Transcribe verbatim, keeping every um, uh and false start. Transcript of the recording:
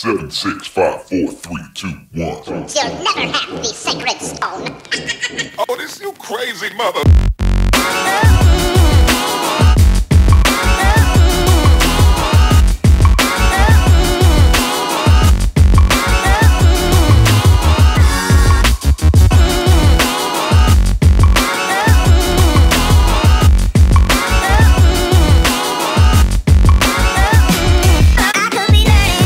Seven, six, five, four, three, two, one. You'll never have the sacred stone. Oh, this you crazy mother...